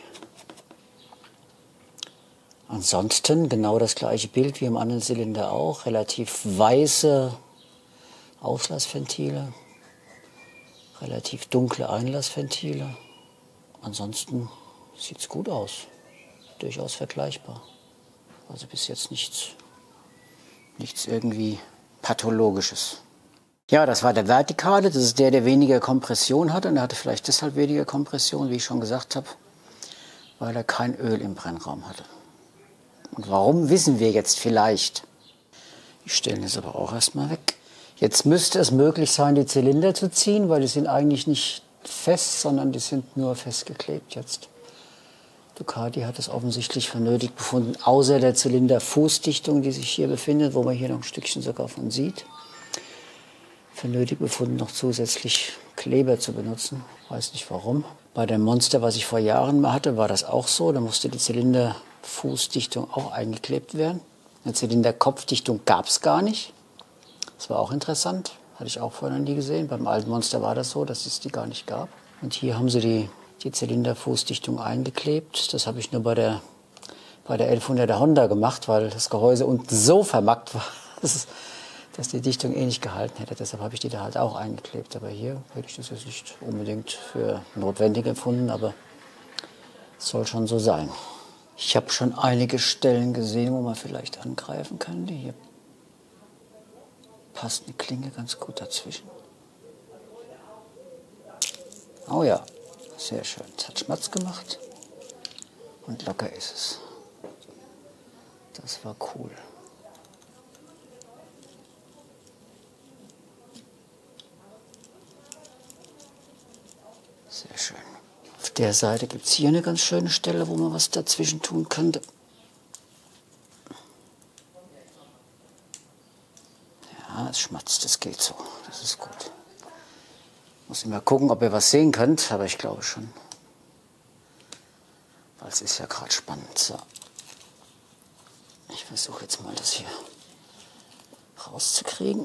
Speaker 1: Ansonsten genau das gleiche Bild wie im anderen Zylinder auch. Relativ weiße Auslassventile, relativ dunkle Einlassventile. Ansonsten sieht es gut aus. Durchaus vergleichbar. Also bis jetzt nichts irgendwie Pathologisches. Ja, das war der Vertikale, das ist der weniger Kompression hatte. Und er hatte vielleicht deshalb weniger Kompression, wie ich schon gesagt habe, weil er kein Öl im Brennraum hatte. Und warum, wissen wir jetzt vielleicht. Ich stelle das aber auch erstmal weg. Jetzt müsste es möglich sein, die Zylinder zu ziehen, weil die sind eigentlich nicht fest, sondern die sind nur festgeklebt jetzt. Ducati hat es offensichtlich für nötig befunden, außer der Zylinderfußdichtung, die sich hier befindet, wo man hier noch ein Stückchen sogar von sieht, für nötig befunden, noch zusätzlich Kleber zu benutzen. Weiß nicht warum. Bei dem Monster, was ich vor Jahren mal hatte, war das auch so. Da musste die Zylinderfußdichtung auch eingeklebt werden. Eine Zylinderkopfdichtung gab es gar nicht. Das war auch interessant. Hatte ich auch vorher noch nie gesehen. Beim alten Monster war das so, dass es die gar nicht gab. Und hier haben sie die Zylinderfußdichtung eingeklebt. Das habe ich nur bei der 1100er Honda gemacht, weil das Gehäuse unten so vermackt war, dass die Dichtung eh nicht gehalten hätte. Deshalb habe ich die da halt auch eingeklebt. Aber hier hätte ich das jetzt nicht unbedingt für notwendig empfunden, aber es soll schon so sein. Ich habe schon einige Stellen gesehen, wo man vielleicht angreifen könnte. Hier passt eine Klinge ganz gut dazwischen. Oh ja. Sehr schön. Es hat Schmatz gemacht und locker ist es. Das war cool. Sehr schön. Auf der Seite gibt es hier eine ganz schöne Stelle, wo man was dazwischen tun könnte. Ja, es schmatzt, das geht so. Das ist gut. Muss immer gucken, ob ihr was sehen könnt, aber ich glaube schon. Weil es ist ja gerade spannend. So. Ich versuche jetzt mal das hier rauszukriegen.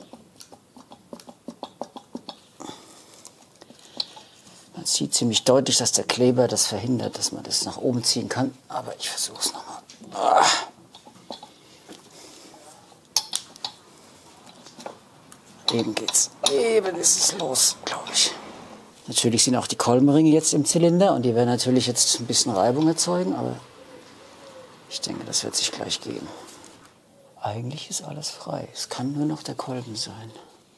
Speaker 1: Man sieht ziemlich deutlich, dass der Kleber das verhindert, dass man das nach oben ziehen kann. Aber ich versuche es nochmal. Eben geht's. Eben ist es los, glaube ich. Natürlich sind auch die Kolbenringe jetzt im Zylinder und die werden natürlich jetzt ein bisschen Reibung erzeugen, aber ich denke, das wird sich gleich geben. Eigentlich ist alles frei. Es kann nur noch der Kolben sein.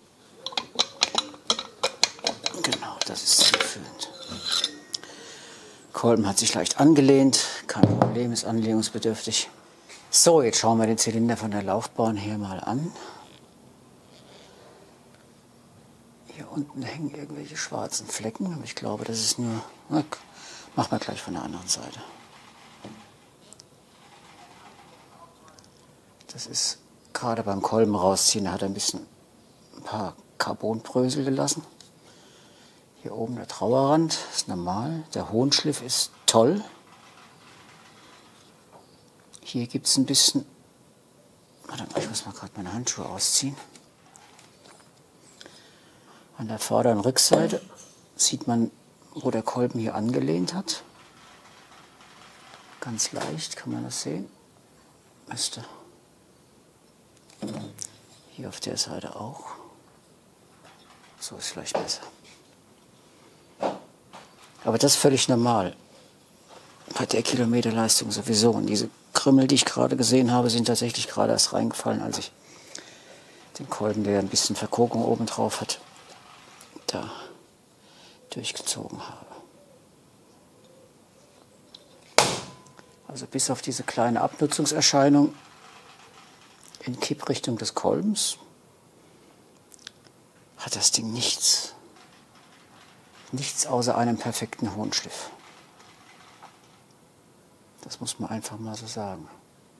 Speaker 1: Genau, das ist zielführend. Kolben hat sich leicht angelehnt, kein Problem, ist anlegungsbedürftig. So, jetzt schauen wir den Zylinder von der Laufbahn her mal an. Hier unten hängen irgendwelche schwarzen Flecken, aber ich glaube, das ist nur... Na, machen wir gleich von der anderen Seite. Das ist gerade beim Kolben rausziehen, da hat er ein paar Carbonbrösel gelassen. Hier oben der Trauerrand ist normal, der Hohnschliff ist toll. Hier gibt es ein bisschen... Warte mal, ich muss mal gerade meine Handschuhe ausziehen. An der Vorder- und Rückseite sieht man, wo der Kolben hier angelehnt hat. Ganz leicht kann man das sehen. Müsste. Hier auf der Seite auch. So ist vielleicht besser. Aber das ist völlig normal. Bei der Kilometerleistung sowieso. Und diese Krümmel, die ich gerade gesehen habe, sind tatsächlich gerade erst reingefallen, als ich den Kolben, der ein bisschen Verkorkung oben drauf hat, da durchgezogen habe. Also bis auf diese kleine Abnutzungserscheinung in Kipprichtung des Kolbens hat das Ding nichts außer einem perfekten Hohnschliff. Das muss man einfach mal so sagen.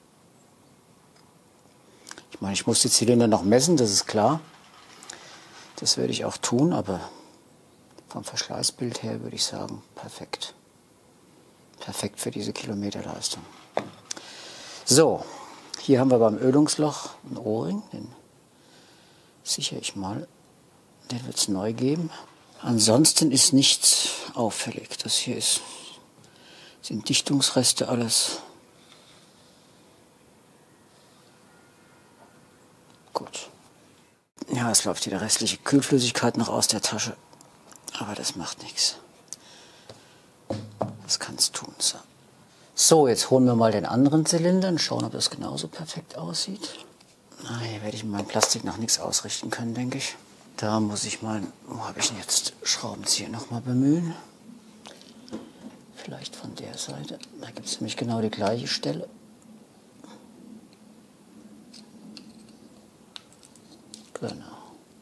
Speaker 1: Ich meine, ich muss die Zylinder noch messen, das ist klar. Das werde ich auch tun, aber vom Verschleißbild her würde ich sagen, perfekt. Perfekt für diese Kilometerleistung. So, hier haben wir beim Ölungsloch einen O-Ring, den sichere ich mal. Den wird es neu geben. Ansonsten ist nichts auffällig. Das hier sind Dichtungsreste, alles gut. Ja, es läuft hier die restliche Kühlflüssigkeit noch aus der Tasche, aber das macht nichts. Das kann es tun. So, jetzt holen wir mal den anderen Zylinder und schauen, ob das genauso perfekt aussieht. Na, hier werde ich mit meinem Plastik noch nichts ausrichten können, denke ich. Da muss ich mal, wo habe ich denn jetzt, Schraubenzieher noch mal bemühen. Vielleicht von der Seite. Da gibt es nämlich genau die gleiche Stelle. Genau.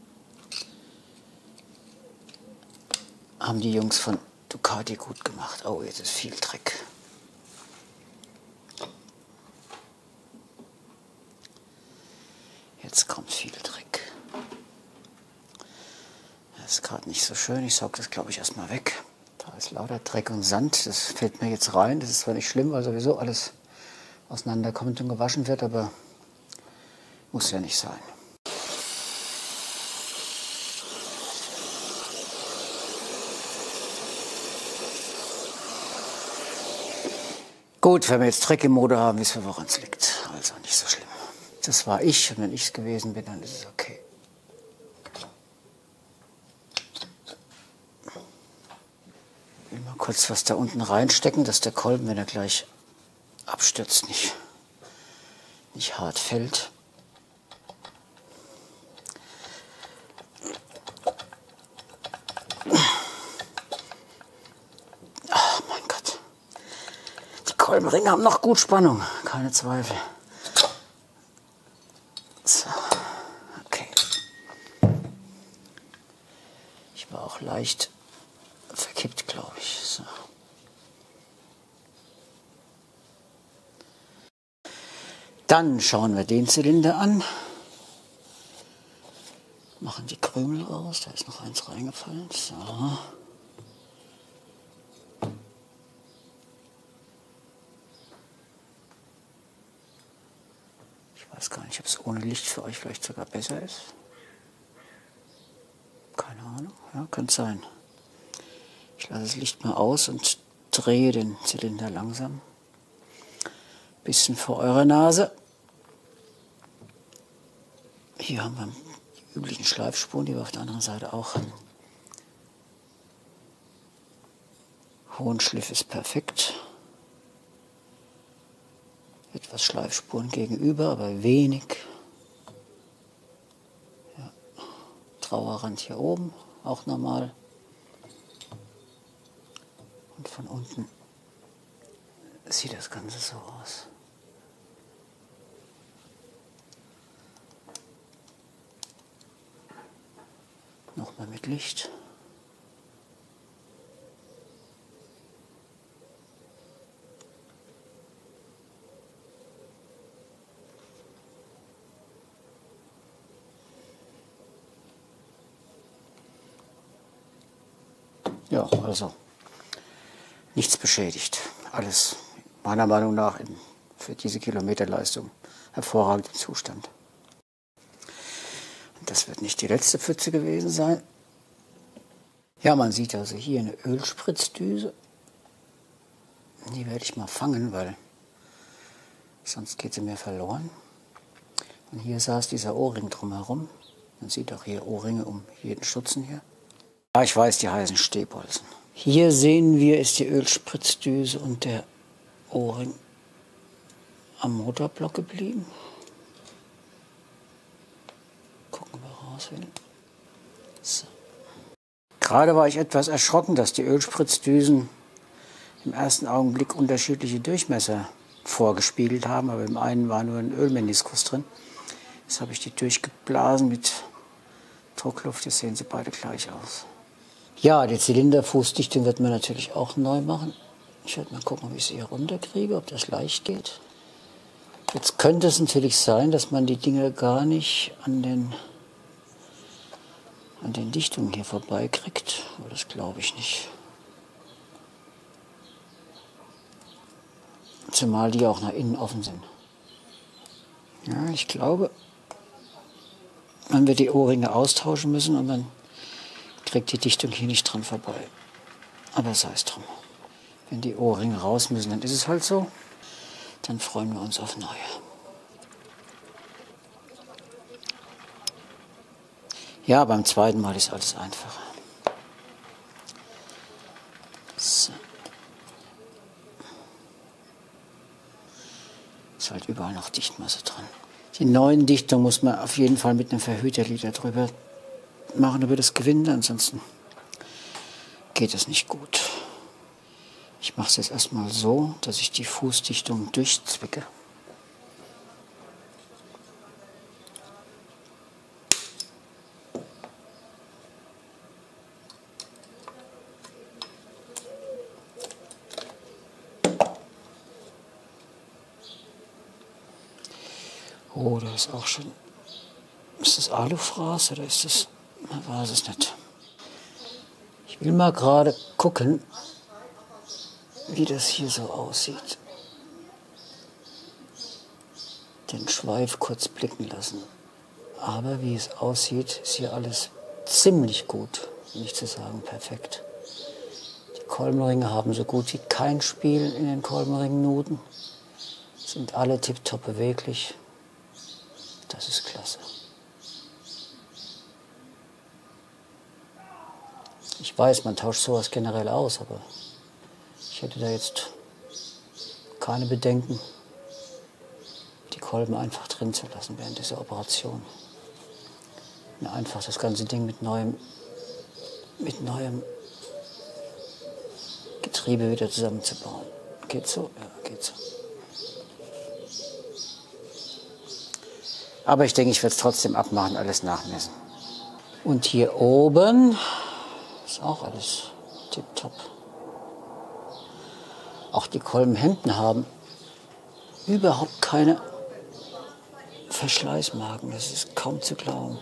Speaker 1: Haben die Jungs von Ducati gut gemacht. Oh, jetzt ist viel Dreck. Jetzt kommt viel Dreck. Das ist gerade nicht so schön. Ich sauge das, glaube ich, erstmal weg. Da ist lauter Dreck und Sand. Das fällt mir jetzt rein. Das ist zwar nicht schlimm, weil sowieso alles auseinanderkommt und gewaschen wird, aber muss ja nicht sein. Gut, wenn wir jetzt Dreck im Motor haben, wissen wir, woran es liegt. Also nicht so schlimm. Das war ich, und wenn ich es gewesen bin, dann ist es okay. Ich will mal kurz was da unten reinstecken, dass der Kolben, wenn er gleich abstürzt, nicht hart fällt. Ach, mein Gott. Die Kolbenringe haben noch gut Spannung, keine Zweifel. So, okay. Ich war auch leicht verkippt, glaube ich. So. Dann schauen wir den Zylinder an. Machen die Krümel raus. Da ist noch eins reingefallen. So. Ich weiß gar nicht, ob es ohne Licht für euch vielleicht sogar besser ist. Keine Ahnung. Ja, könnte sein. Ich lasse das Licht mal aus und drehe den Zylinder langsam. Bisschen vor eurer Nase. Hier haben wir üblichen Schleifspuren, die wir auf der anderen Seite auch haben. Hohen Schliff ist perfekt. Etwas Schleifspuren gegenüber, aber wenig. Ja. Trauerrand hier oben, auch normal. Und von unten sieht das Ganze so aus. Nochmal mit Licht. Ja, also nichts beschädigt. Alles meiner Meinung nach für diese Kilometerleistung hervorragend im Zustand. Und das wird nicht die letzte Pfütze gewesen sein. Ja, man sieht also hier eine Ölspritzdüse. Die werde ich mal fangen, weil sonst geht sie mir verloren. Und hier saß dieser O-Ring drumherum. Man sieht auch hier O-Ringe um jeden Stutzen hier. Ja, ich weiß, die heißen Stehbolzen. Hier sehen wir, ist die Ölspritzdüse und der O-Ring am Motorblock geblieben. Gucken wir raus. So. Gerade war ich etwas erschrocken, dass die Ölspritzdüsen im ersten Augenblick unterschiedliche Durchmesser vorgespiegelt haben, aber im einen war nur ein Ölmeniskus drin. Jetzt habe ich die durchgeblasen mit Druckluft, jetzt sehen sie beide gleich aus. Ja, die Zylinderfußdichtung wird man natürlich auch neu machen. Ich werde mal gucken, wie ich sie hier runterkriege, ob das leicht geht. Jetzt könnte es natürlich sein, dass man die Dinger gar nicht an den Dichtungen hier vorbeikriegt. Aber das glaube ich nicht. Zumal die auch nach innen offen sind. Ja, ich glaube, man wird die O-Ringe austauschen müssen und dann kriegt die Dichtung hier nicht dran vorbei. Aber sei es drum. Wenn die O-Ringe raus müssen, dann ist es halt so. Dann freuen wir uns auf neue. Ja, beim zweiten Mal ist alles einfacher. So. Ist halt überall noch Dichtmasse dran. Die neuen Dichtungen muss man auf jeden Fall mit einem Verhüterliter drüber machen über das Gewinde, ansonsten geht es nicht gut. Ich mache es jetzt erstmal so, dass ich die Fußdichtung durchzwicke. Oh, da ist auch schon. Ist das Alufraß oder ist das. Man weiß es nicht. Ich will mal gerade gucken, wie das hier so aussieht. Den Schweif kurz blicken lassen. Aber wie es aussieht, ist hier alles ziemlich gut, um nicht zu sagen perfekt. Die Kolbenringe haben so gut wie kein Spiel in den Kolbenringnuten. Sind alle tipptopp beweglich. Das ist klasse. Ich weiß, man tauscht sowas generell aus, aber ich hätte da jetzt keine Bedenken, die Kolben einfach drin zu lassen während dieser Operation. Und einfach das ganze Ding mit neuem Getriebe wieder zusammenzubauen. Geht so? Ja, geht so. Aber ich denke, ich werde es trotzdem abmachen, alles nachmessen. Und hier oben ist auch alles tipptopp. Auch die Kolbenhemden haben überhaupt keine Verschleißmarken. Das ist kaum zu glauben.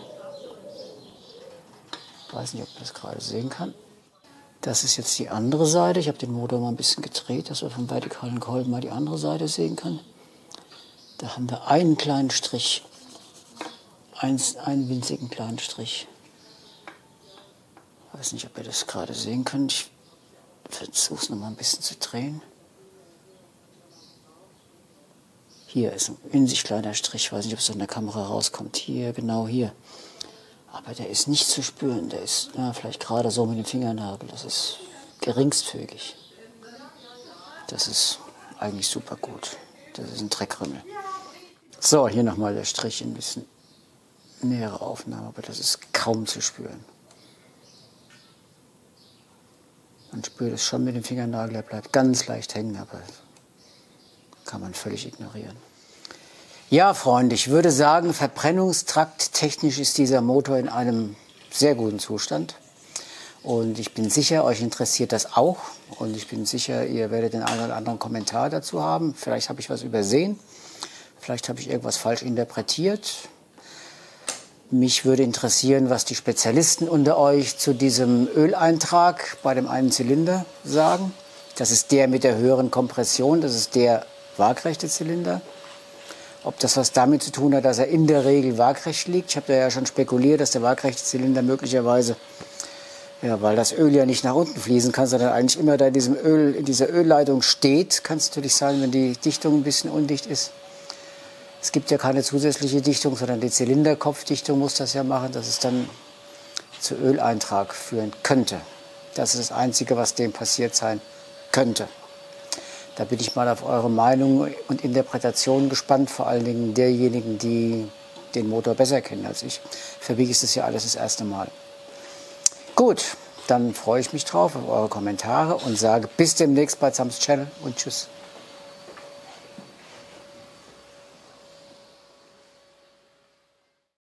Speaker 1: Ich weiß nicht, ob man das gerade sehen kann. Das ist jetzt die andere Seite. Ich habe den Motor mal ein bisschen gedreht, dass wir vom vertikalen Kolben mal die andere Seite sehen können. Da haben wir einen kleinen Strich. Einen winzigen kleinen Strich. Ich weiß nicht, ob ihr das gerade sehen könnt. Ich versuche es noch mal ein bisschen zu drehen. Hier ist ein winzig kleiner Strich. Ich weiß nicht, ob es in der Kamera rauskommt. Hier, genau hier. Aber der ist nicht zu spüren. Der ist vielleicht gerade so mit dem Fingernagel. Das ist geringstfügig. Das ist eigentlich super gut. Das ist ein Dreckrümmel. So, hier nochmal der Strich, ein bisschen nähere Aufnahme, aber das ist kaum zu spüren. Man spürt es schon mit dem Fingernagel, er bleibt ganz leicht hängen, aber kann man völlig ignorieren. Ja, Freunde, ich würde sagen, Verbrennungstrakt technisch ist dieser Motor in einem sehr guten Zustand. Und ich bin sicher, euch interessiert das auch. Und ich bin sicher, ihr werdet den einen oder anderen Kommentar dazu haben. Vielleicht habe ich was übersehen. Vielleicht habe ich irgendwas falsch interpretiert. Mich würde interessieren, was die Spezialisten unter euch zu diesem Öleintrag bei dem einen Zylinder sagen. Das ist der mit der höheren Kompression, das ist der waagrechte Zylinder. Ob das was damit zu tun hat, dass er in der Regel waagrecht liegt. Ich habe da ja schon spekuliert, dass der waagrechte Zylinder möglicherweise, ja, weil das Öl ja nicht nach unten fließen kann, sondern eigentlich immer da in dieser Ölleitung steht. Kann es natürlich sein, wenn die Dichtung ein bisschen undicht ist. Es gibt ja keine zusätzliche Dichtung, sondern die Zylinderkopfdichtung muss das ja machen, dass es dann zu Öleintrag führen könnte. Das ist das Einzige, was dem passiert sein könnte. Da bin ich mal auf eure Meinung und Interpretation gespannt, vor allen Dingen derjenigen, die den Motor besser kennen als ich. Für mich ist das ja alles das erste Mal. Gut, dann freue ich mich drauf auf eure Kommentare und sage bis demnächst bei Sams Channel und tschüss.